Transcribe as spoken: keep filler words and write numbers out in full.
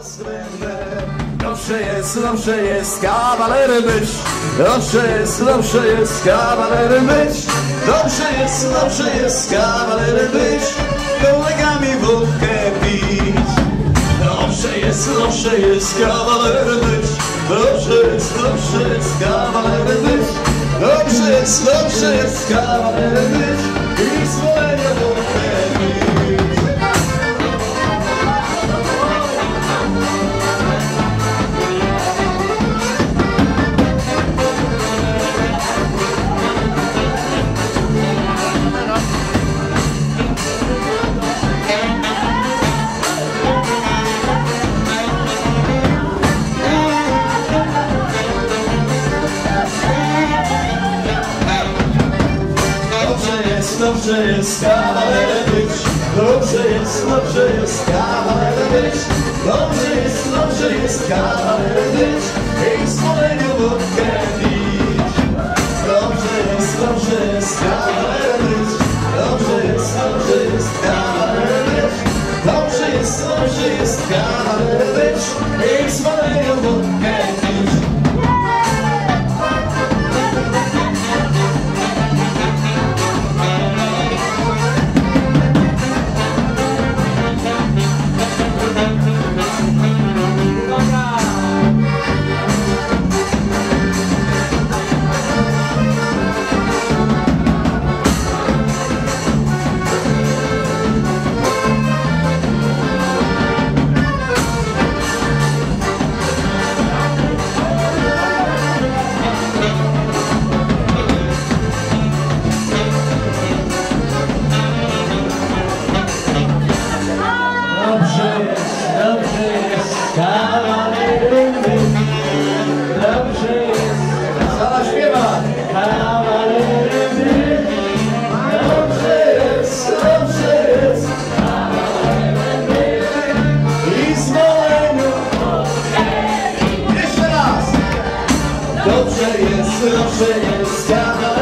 Dobrze jest, dobrze jest kawalerem być. Dobrze jest, dobrze jest kawalerem być. Dobrze jest, dobrze jest kawalerem być. Kolegami wódkę pić. Dobrze jest, dobrze jest kawalerem być. Dobrze jest, dobrze jest kawalerem być. Dobrze jest, dobrze jest kawalerem być. I swolenie wódkę pić. Dobrze jest kawalerem być. Dobrze jest, dobrze jest kawalerem być. Dobrze jest, dobrze jest kawalerem być. I swoleniu wódkę pić. Dobrze jest, dobrze jest kawalerem być. Dobrze jest, dobrze jest kawalerem być. Dobrze jest, dobrze jest kawalerem być. I swoleniu wódkę pić. Dobrze jest, dobrze jest,